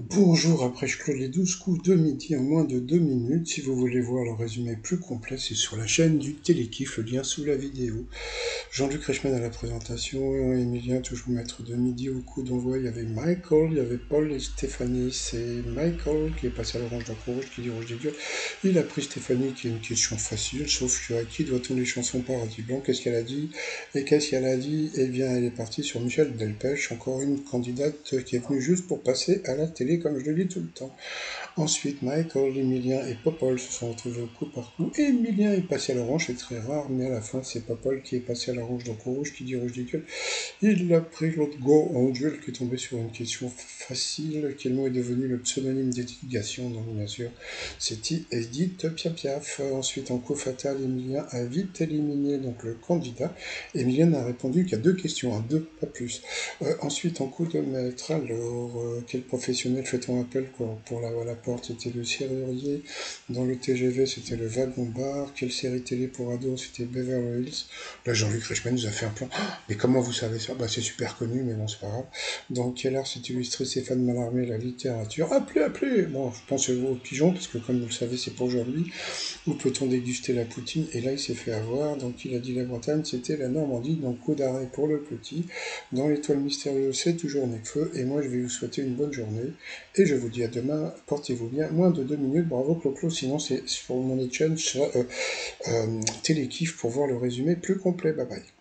Bonjour, après je clôt les 12 coups de midi en moins de 2 minutes. Si vous voulez voir le résumé plus complet, c'est sur la chaîne du Télékiff, le lien sous la vidéo. Jean-Luc Reichmann à la présentation, Emilien toujours maître de midi au coup d'envoi. Il y avait Michael, il y avait Paul et Stéphanie. C'est Michael qui est passé à l'orange d'un rouge, qui dit rouge des gueules. Il a pris Stéphanie qui est une question facile, sauf que à qui doit-on les chansons Paradis Blanc? Qu'est-ce qu'elle a dit? Et qu'est-ce qu'elle a dit? Eh bien, elle est partie sur Michel Delpech, encore une candidate qui est venue juste pour passer à la télé, comme je le dis tout le temps. Ensuite, Michael, Emilien et Popol se sont retrouvés au coup par coup. Et Emilien est passé à l'orange, c'est très rare, mais à la fin, c'est Popol qui est passé à l'orange, donc au rouge, qui dit rouge des gueules. Il a pris l'autre go en duel qui est tombé sur une question facile. Quel mot est devenu le pseudonyme d'éducation? Donc, bien sûr, c'est Edith Piaf. Ensuite, en coup fatal, Emilien a vite éliminé donc, le candidat. Emilien n'a répondu qu'à deux questions, à deux, pas plus. Ensuite, en coup de maître, alors, quel professionnel fait-on appel pour la porte? C'était le serrurier. Dans le TGV, c'était le wagon-bar. Quelle série télé pour ados? C'était Beverly Hills. Là, Jean-Luc Reichmann nous a fait un plan. Mais comment vous savez ça? Bah, c'est super connu, mais bon, c'est pas grave. Dans quel art s'est illustré Stéphane Mallarmé? La littérature. Appelez, appelez! Bon, je pense aux pigeons, parce que comme vous le savez, c'est pour aujourd'hui. Où peut-on déguster la poutine? Et là, il s'est fait avoir. Donc, il a dit la Bretagne, c'était la Normandie. Donc, coup d'arrêt pour le petit. Dans l'étoile mystérieuse, c'est toujours Necfeu. Et moi, je vais vous souhaiter une bonne journée. Et je vous dis à demain. Portez-vous bien. Moins de 2 minutes. Bravo, Clo-Clo. Sinon, c'est sur mon chaîne Télékiff pour voir le résumé plus complet. Bye bye.